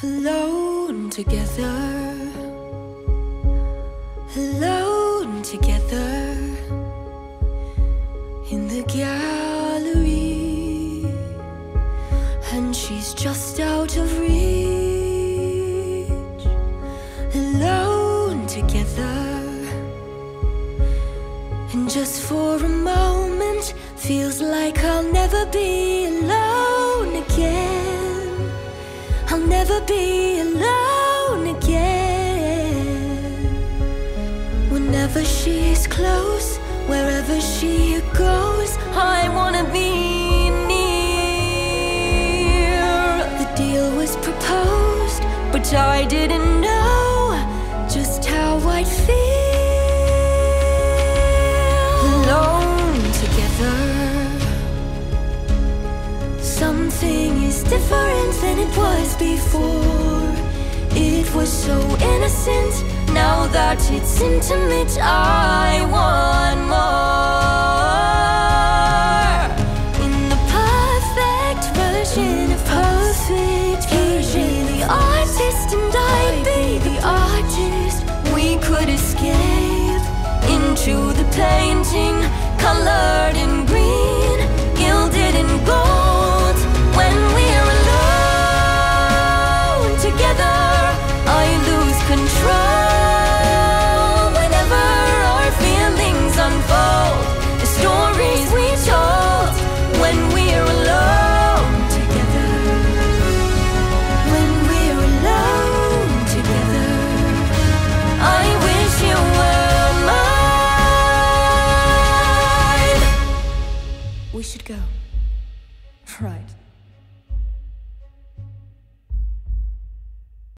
Alone together, alone together in the gallery, and she's just out of reach. Alone together, and just for a moment feels like I'll never be alone again. I'll never be alone again. Whenever she's close, wherever she goes, I wanna be near. The deal was proposed, but I didn't know just how I'd feel. Alone together, something is different than it was before. It was so innocent, now that it's intimate, I want more. In the perfect version of perfect version, the artist and I be the artist. We could escape into the painting, colored in green, gilded in gold. When we're alone together, I lose control. Whenever our feelings unfold, the stories we told. When we're alone together, when we're alone together, I wish you were mine. We should go. Right.